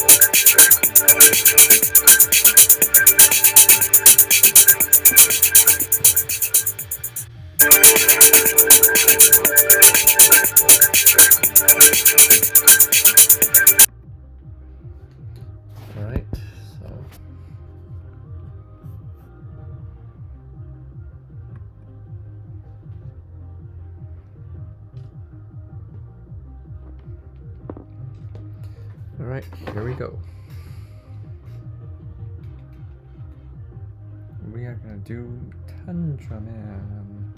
Alright, here we go. We are gonna do Tundra Man.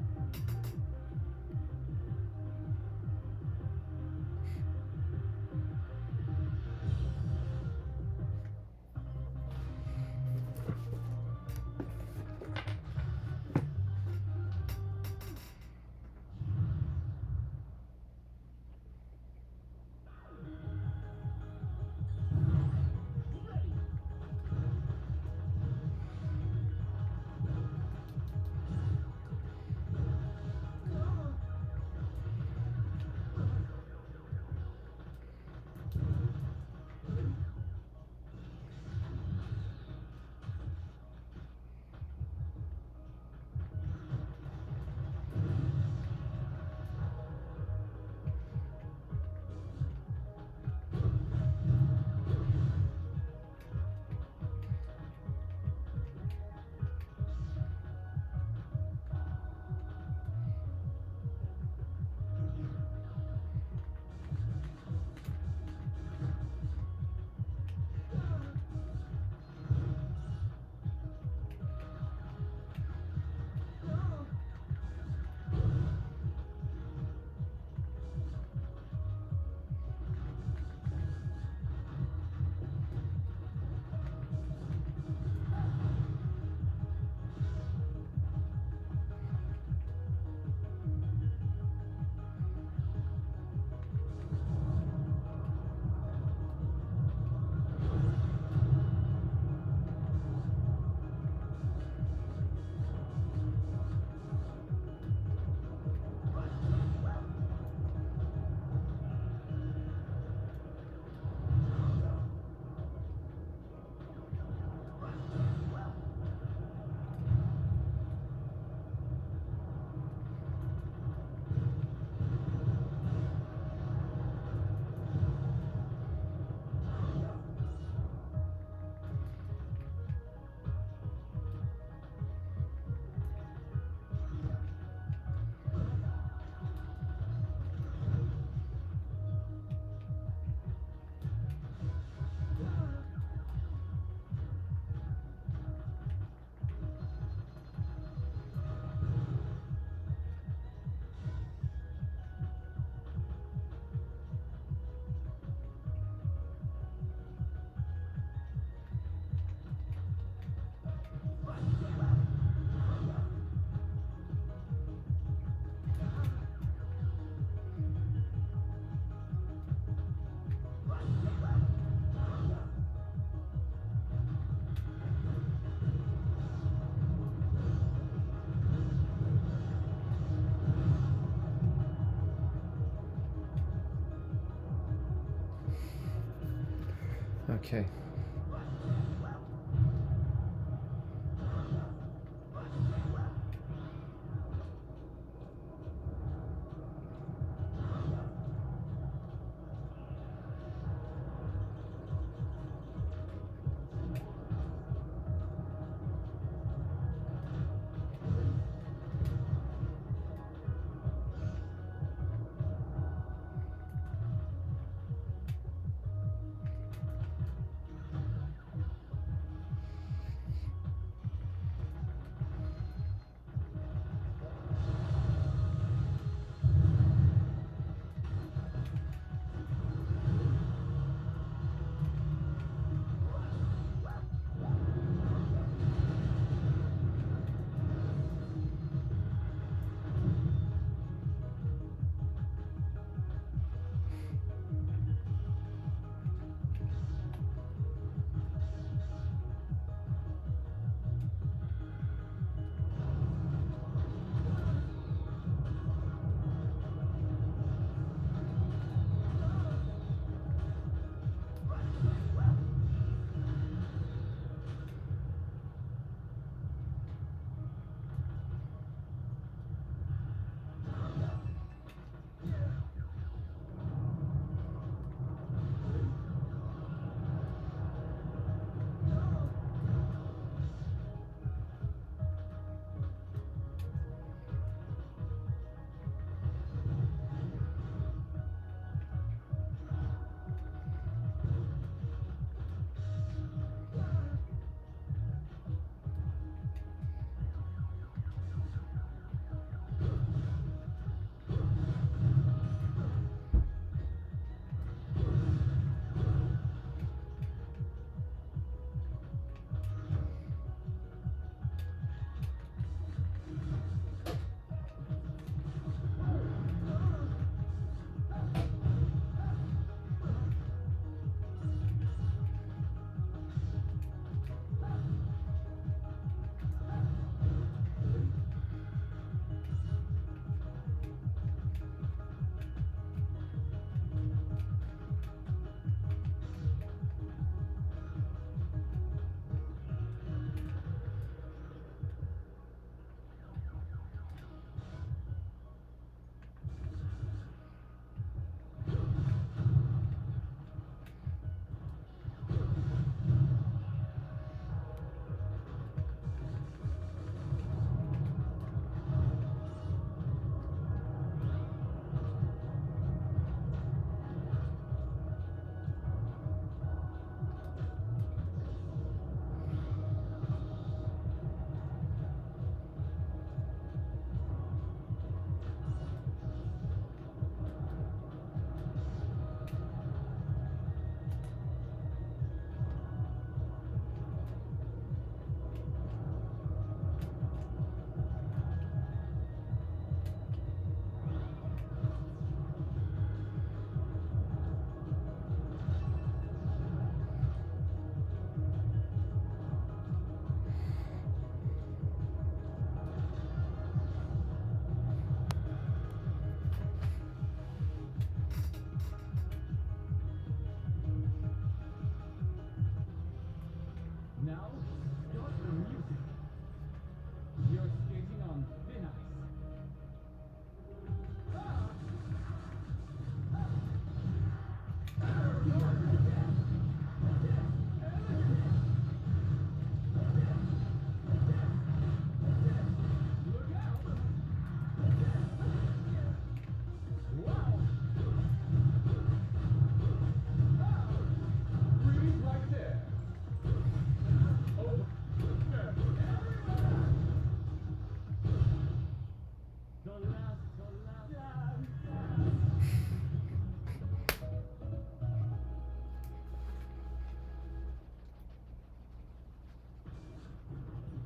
Okay.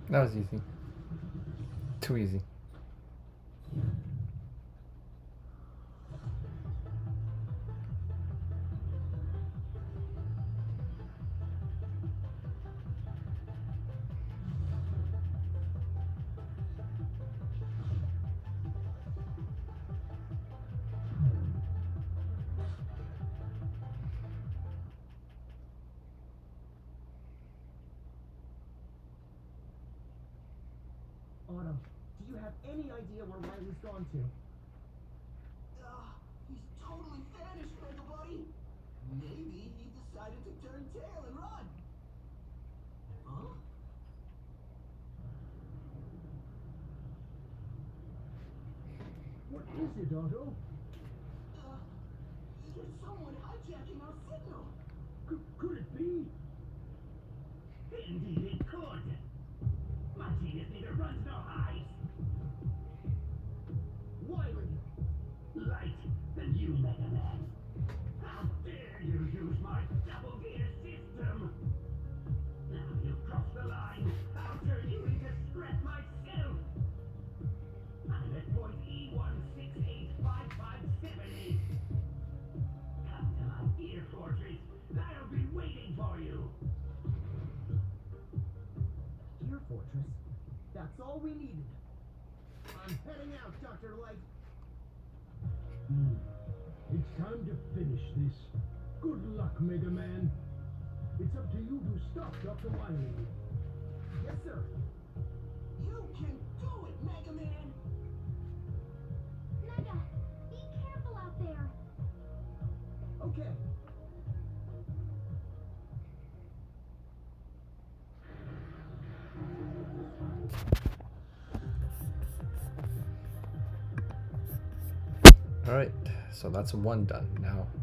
That was easy. Too easy. Autumn, do you have any idea where Riley's gone to? He's totally vanished, Mega Buddy. Maybe he decided to turn tail and run. Huh? What is it, Otto? There's someone hijacking our signal. Could it be? Indeed it could. My genius neither runs nor hides. Wiley! Light than you, Mega Man. How dare you use my double gear system? Now you've crossed the line. I'll turn you into scrap myself. I'm at point E168557. Come to my gear fortress. I'll be waiting for you. Gear Fortress? That's all we needed. I'm heading out, Dr. Light. It's time to finish this. Good luck, Mega Man. It's up to you to stop Dr. Wily. Yes, sir. You can do it, Mega Man. Mega, be careful out there. Okay. Alright, so that's one done. Now